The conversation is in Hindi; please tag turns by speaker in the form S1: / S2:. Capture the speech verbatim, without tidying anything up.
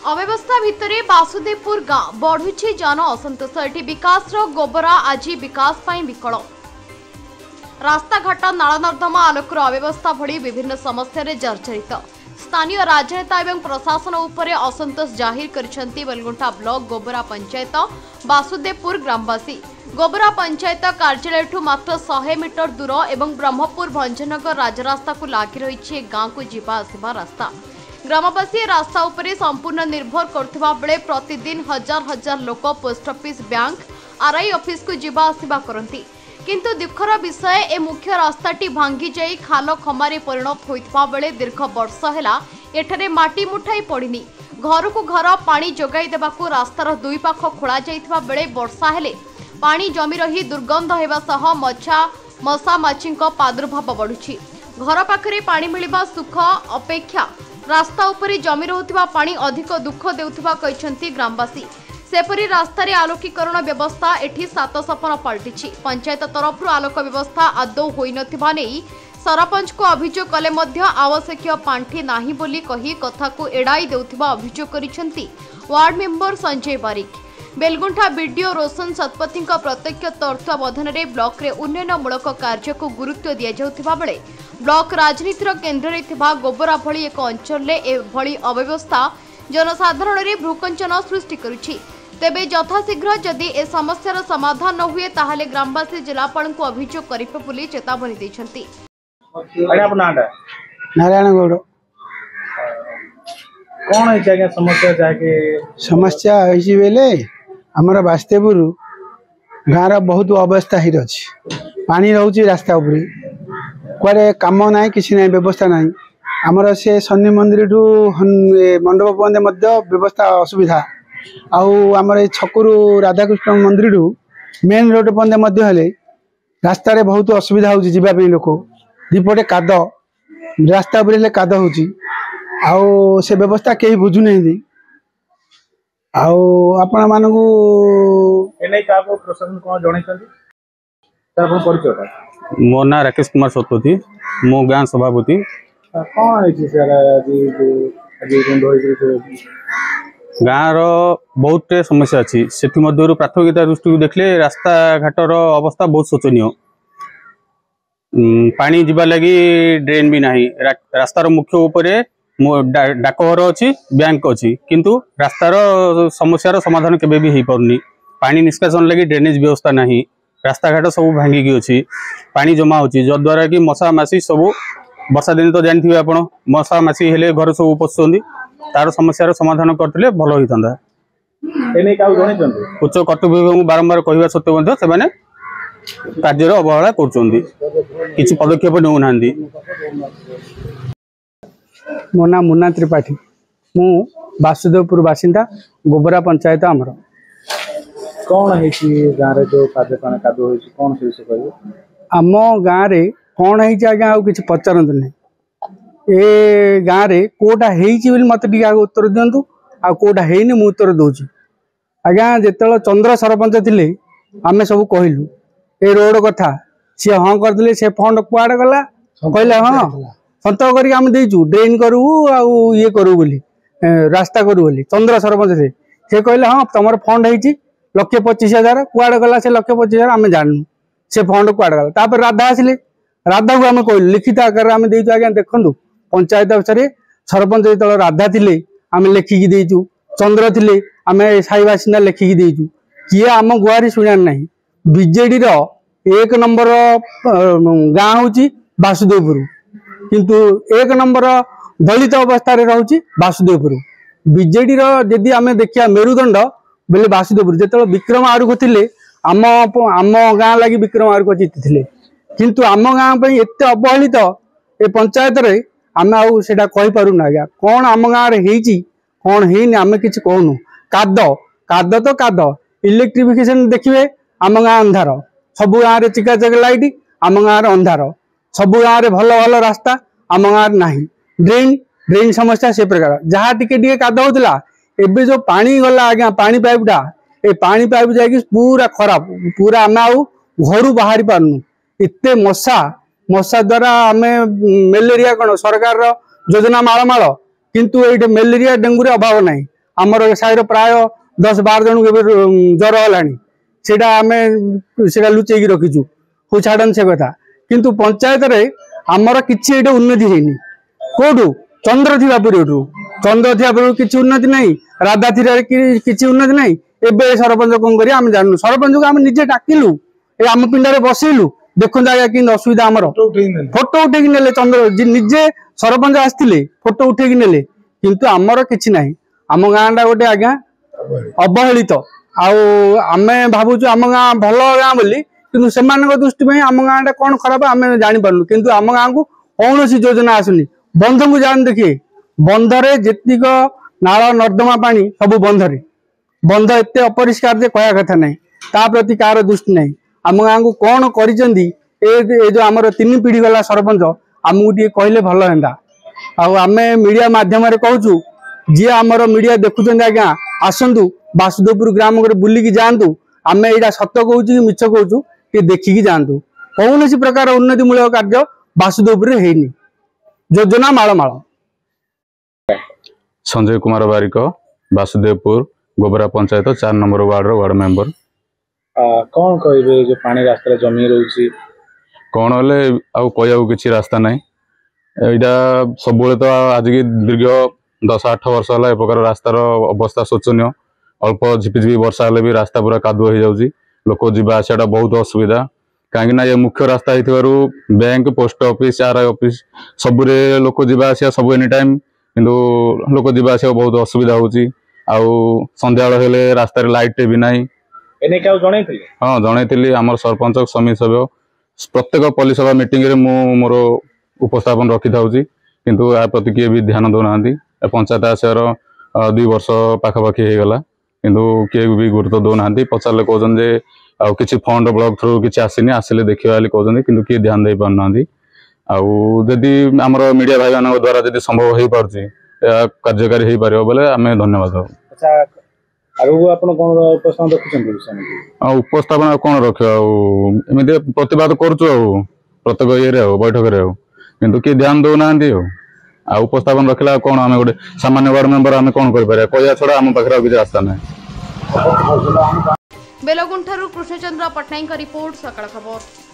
S1: अव्यवस्था भितर वासुदेवपुर गाँ बढ़ुछि जन असंतोष। एटी विकास गोबरा आज विकास विकल। रास्ताघाट नाल नर्दमा आलोकर अव्यवस्था भली विभिन्न समस्या जर्जरित। स्थानीय राजनेता एवं प्रशासन उपरे असंतोष जाहिर करिसेंती बेलगुंठा ब्लॉक गोबरा पंचायत वासुदेवपुर ग्रामवासी। गोबरा पंचायत कार्यालय मात्र सौ मीटर दूर एवं ब्रह्मपुर भंजनगर राजरास्ता को लगी रही गाँव को जीवा आसिबा रास्ता। ग्रामवासी रास्ता उपरे संपूर्ण निर्भर करथिबा बेले प्रतिदिन हजार हजार लोक post office bank RI office को जीवा आसिबा करंती। किंतु दुखर विषय ए मुख्य रास्ताटी भांगी जाई खाल खमारे परिणत होइतबा बेले दीर्घ वर्ष हेला एठारे माटी मुठाई पड़िनी। घर को घर पानी जोगाई देबाकू रास्तार दुई पाख खोला जाइतबा बेले वर्षा हेले पानी जमी रही दुर्गंध हेबा सह मच्छा मशा माछीक प्रादुर्भाव बढ़ुछि। घर पाखरे पानी मिलिबा सुख अपेक्षा रास्ता उपरे जमी रहुथिबा पानी अधिक दुख देउथिबा कहिसेंती ग्रामवासी। सेपरी रास्तार आलोकीकरण व्यवस्था एठी सात सपन पलटिछि। पंचायत तरफ आलोक व्यवस्था आदौ होई नथिबा नेई सरपंच को अभियोग कले मध्य आवश्यक पांठी नाही बोली कही कथा को एड़ाई देउथिबा अभियोग करिसेंती ward member Sanjay Barik. Belguntha BDO Roshan Satapathy प्रत्यक्ष तत्वावधान में ब्लॉक रे उन्नयनमूलक कार्य को गुरुत्व दि जाउथिबा बेले ब्लॉक राजनीतिर केन्द्र रे थिबा गोबरा भली एक अंचल रे एभली अव्यवस्था जनसाधारण रे भ्रुकंचन सृष्टि करुछि। तेबे यथाशीघ्र जदि ए समस्यार समाधान न हुए ताहले ग्रामवासी जिलापाल को अभियोग करिबे बोली चेतावनी दैछंती।
S2: नारायण गौड़
S3: कौन है समस्या जाके
S2: समस्या होइछि बेले हमर वास्तेपुर गाँव बहुत अवस्था ही रही। पानी रोचे रास्ता उपरे कुआरे काम ना किसी ना व्यवस्था ना आमर से शनि मंदिर ठू मंडप पर्यंत व्यवस्था असुविधा आमर छकरू राधाकृष्ण मंदिर ठू मेन रोड पर्यंत रास्तार बहुत असुविधा हो जावाई लोक दीपटे काद रास्ता उपरे काद हो से व्यवस्था कहीं बुझु नहीं आपण मान
S4: मो ना राकेश कुमार शतपथी मो गाँ सभापति। गाँव बहुत समस्या अच्छी से प्राथमिकता दृष्टि देखले रास्ता घाटर अवस्था बहुत शोचनीय। पानी जीवा लगी ड्रेन भी नहीं। रास्तार मुख्य उपरे डाकघर अच्छी बैंक अच्छी किंतु रास्तार समस्यार समाधान केबे भी हो पारनी। पानी निष्कासन लगी ड्रेनेज व्यवस्था नहीं। रास्ता घाट सब भांगिकी अच्छी पानी जमा होची जद्वारा कि मशा मासी सब वर्षा दिन तो जानते आप मशा मासी हेले घर सब पशुंट तार समस्यार समाधान करते भल होता। उच्च कर्तृपक्ष बारंबार कहवा सत्वे से कार्य अवहेला कर पदक्षेप नौना।
S2: मो ना मुन्ना त्रिपाठी मु वासुदेवपुर बासिंदा गोबरा पंचायत आमर।
S3: कौन है गाँव जो कौन
S2: आम गाँव में कौन है आज्ञा किसी पचारत नहीं। ए गाँव में कोटा है मत उत्तर दिंतु आउटा है मु उत्तर दूची। आज्ञा जिते चंद्र सरपंच थे आम सब कहलु ए रोड कथा सी हाँ करदे से फंड कुआड़े गला कहले हाँ सत करम देचु ड्रेन करू ये करू बोली रास्ता करू बोली चंद्र सरपंच थे से कहले हाँ तुम फंड है लक्षे पचीस हजार कुआड़े गला से लक्षे पचीस हजार आम जानू से फंड कुआड़े गला। तापर राधा आसिले राधा को आम कहलु लिखित आकार आम देचु आज्ञा देखु पंचायत अफिस सरपंच जो राधा थे आम लेखिकी देचु चंद्र थे आम साई बासिंदा लेखिकी देचु किए आम गुहारी शुणार ना। बीजेडी एक नंबर गाँ हूँ वासुदेवपुर किंतु एक नंबर दलित अवस्था रोचे वासुदेवपुर। बीजेडी जदि आम देखिया मेरुदंड बोले वासुदेवपुर जो विक्रम आरुख थे आम आम गाँ लगी विक्रम आरुख जीति किंतु आम गाँ एत अवहेलित ए पंचायत रे आम आउटा कहीपरूना। आज्ञा कौन आम गाँव में कौन है आम कि कहूनु काद काद तो काद इलेक्ट्रिफिकेशन देखिए आम गाँ अंधार सबु गाँव में चिकाचक लाइट आम गाँव अंधार सबु गाँव में भल भल रास्ता आम गाँव ना। ड्रेन ड्रेन समस्या से प्रकार जहाँ टिके टिके काद होता एबे जो पानी गला आज्ञा पानी पाइपटा ए पानी पाइप जाकि पूरा खराब पूरा आम आउ घर बाहरी पारनु एत मशा मशा द्वारा आम मेलेरिया कौन सरकार योजना मालमाल किंतु ये मेलेरिया डेंगू अभाव ना आमर साइर प्राय दस बार जन ज्वर है सेटा आम से लुचेक रखीचु हो छाड़न से कथा किंतु पंचायत रे आमर किसी ये उन्नति है कौटू चंद्र थी पूर्व चंद्र थी पूर्व किसी उन्नति नहीं राधा थी किसी उन्नति नहीं एवं सरपंच कौन कर जानू सरपंच को आम निजे डाकिलु आम पिंडारे बसैलु देखो आज्ञा कि असुविधा आमर फोटो उठेक ने चंद्र निजे सरपंच आसते फोटो उठेक ने किंतु आमर कि ना आम गाँटा गोटे आज्ञा अवहेलित आमे भावुँ आम गाँ भल गाँ बोली किंतु से दृष्टि में आम गाँटा कौन खराब आम जापारू किंतु आम गाँव को कौन सी योजना आसुनी बंध को जान देखिए बंधरे जेतिक नाल नर्दमा पानी सब बंधरे बंध एत अपरिष्कार जे कह कथा ना ता प्रति कार दृष्टि ना आम गाँव को कौन कर जो आमर तीन पीढ़ी गला सरपंच आमको टे कहले भल हेंदा आम मीडिया मध्यम कहूँ जी आमर मीडिया देखुं आज्ञा आसतु बासुदेवपुर ग्राम बुलिकी जातु आम यहाँ सत कहूँ कि मिछ कहूँ कि देखिकी जातु कौन सी प्रकार उन्नतिमूलक कार्य बासुदेवपुर है योजना मालमाल।
S5: संजय कुमार बारिक बासुदेवपुर गोबरा पंचायत चार नंबर वार्ड वार्ड मेंबर।
S3: कौन कहे जो पानी रास्ता जमी रही
S5: कौन हेले आउ कहू कि रास्ता ना यहाँ सब तो आज की दीर्घ दस आठ वर्ष है ए प्रकार रास्तार अवस्था शोचनीय अल्प झिपिझिपि वर्षा हेले भी रास्ता पूरा कादुआ हो जाऊँगी लोक जीवा आसाटा बहुत असुविधा कहीं ये मुख्य रास्ता हो bank post office R I office सबुरे लोक जीवा आसा सब एनी टाइम किंतु लोक जीवा आसा बहुत असुविधा होची आउ संध्या हेले रास्ता लाइट भी ना हाँ जन आम सरपंच समिति सभ्य प्रत्येक पल्ली सभा मीटिंग रे मु मोर उपस्थापन रखी था किंतु या प्रति किए भी ध्यान दौना पंचायत आसार दुई वर्ष पाखापाखि हो गला किंतु किए भी गुरुत्व दौना पचारे कहते आउ किसी फंड ब्लॉक थ्रू किसी आसनी आसिले देखा कहते किंतु किए ध्यान दे पारना आदि आमर मीडिया भाई मान द्वारा जब संभव हो पार्टी कार्यकारी हो पार बोले आम धन्यवाद। उपस्थापन कौन रखा एमती प्रतिवाद करुचु प्रत्येक ये बैठक किंतु किए ध्यान दौना आ उपस्थापन रखला कौन आम गोटे सामान्य वार्ड मेंबर आम कौन कर कह छड़ा आम पाखे किसी रास्ता ना।
S1: बेलगुंठारू कृष्णचंद्र पट्टनायक रिपोर्ट सकाळ खबर।